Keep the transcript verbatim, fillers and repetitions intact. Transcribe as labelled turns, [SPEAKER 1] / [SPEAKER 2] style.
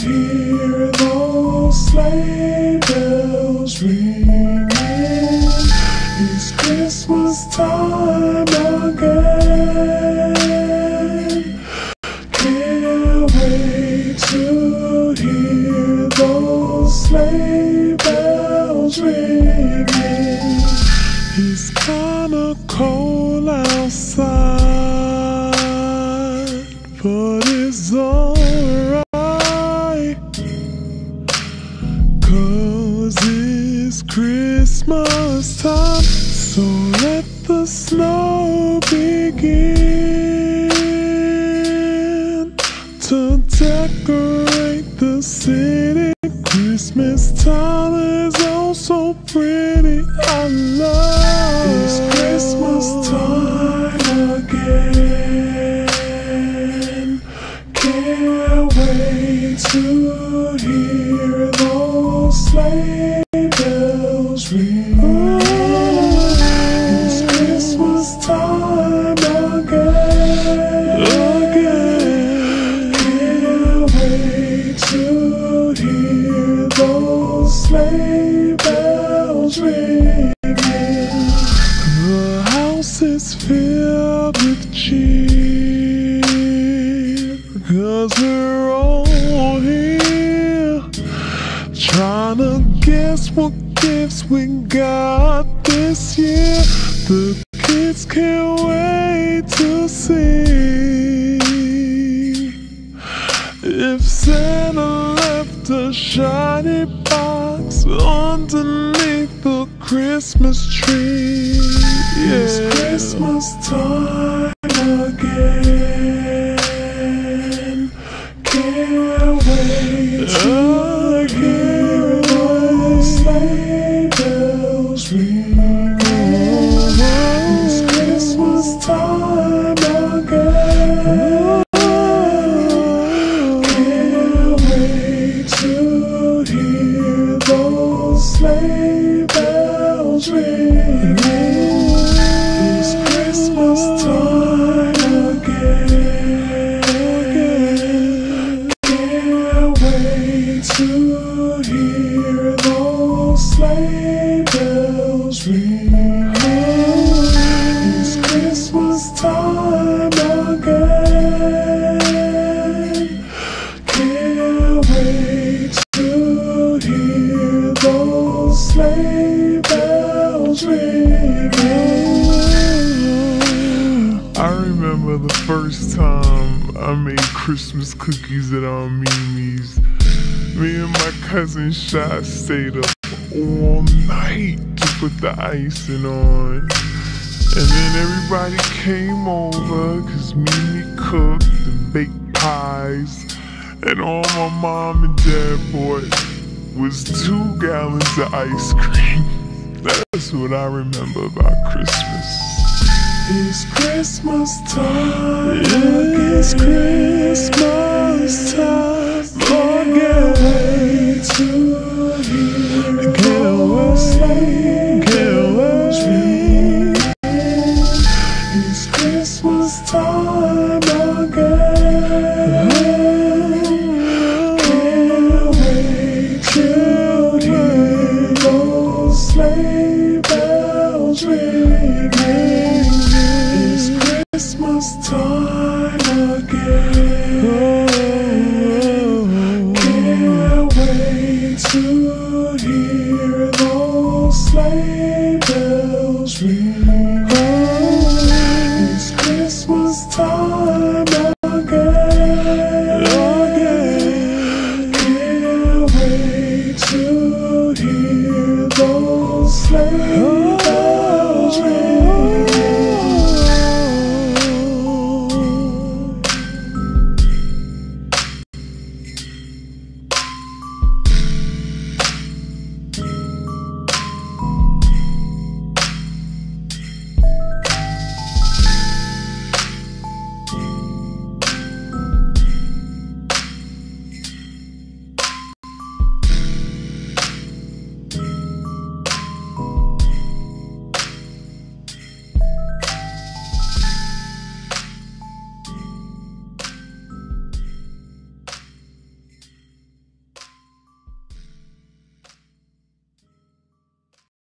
[SPEAKER 1] hear those sleigh bells ringing. It's Christmas time again. Can't wait to hear those sleigh bells ringing. It's kinda cold outside, but it's alright, 'cause it's Christmas time. So let the snow begin to decorate the city. Christmas time is oh so pretty. I love it's Christmas time again. Can't wait to hear those sleigh bells ring. It's Christmas time again. Again. Can't wait to hear those sleigh bells ringing. The house is filled with cheer, 'cause we're all here trying to guess what gifts we got this year. The kids can't wait to see if Santa left a shiny box underneath the Christmas tree. Yeah. It's Christmas time again. Can't wait to hear those sleigh bells ring. It's Christmas time again. Can't wait to hear those sleigh bells ring. It's Christmas time again. Can't wait to hear those sleigh bells ring. It's Christmas time again. Can't wait to hear those sleigh bells ring. I remember the first time I made Christmas cookies at Aunt Mimi's. Me and my cousin Shy stayed up all night to put the icing on. And then everybody came over, 'cause Mimi cooked and baked pies. And all my mom and dad bought was two gallons of ice cream. That's what I remember about Christmas. It's Christmas time. It's Christmas time.